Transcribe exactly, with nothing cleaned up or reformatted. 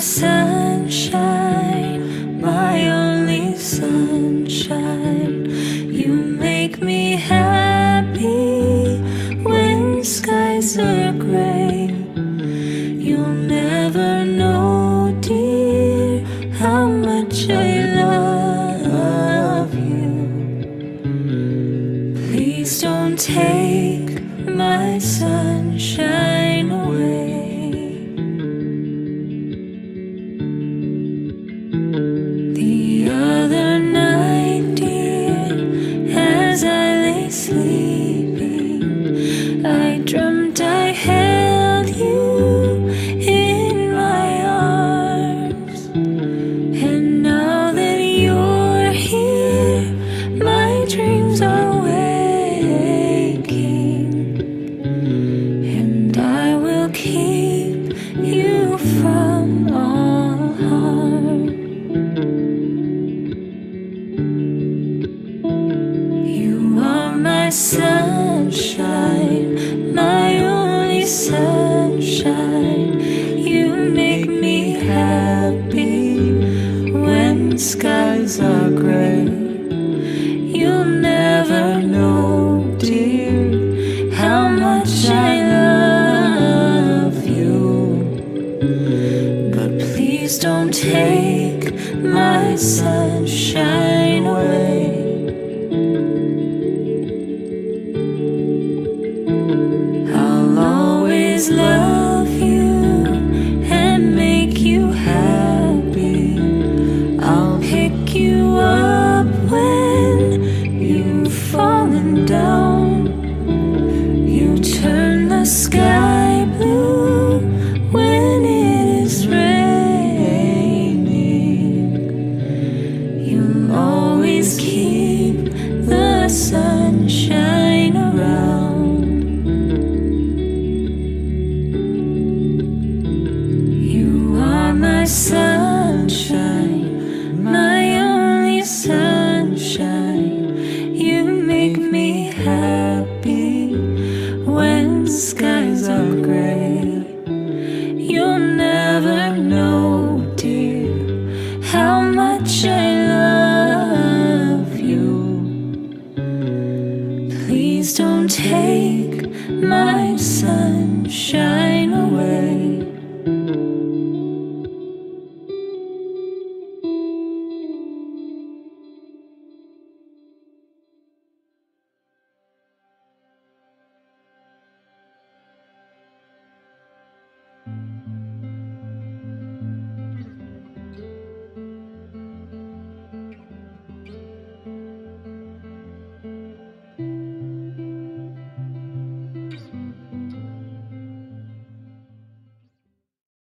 sunshine, my only sunshine. You make me happy when skies are gray. You'll never know, dear, how much I love you. Please don't take my sunshine away. The other night, dear, as I lay sleeping, I dreamt I held you in my arms. And now that you're here, my dreams are waking, and I will keep you from all harm. You are my sunshine, my only sunshine. You make me happy when skies are gray. You'll never know, dear, how much I love you. But please don't take my sunshine away. I'll always love you and make you happy. I'll pick you up when you've fallen down. You turn the sky blue when it is raining. You'll always keep the sunshine around. You are my sunshine, my only sunshine. You make me happy when skies are gray. You'll never know, dear, how much I love you. Please don't take my sunshine away.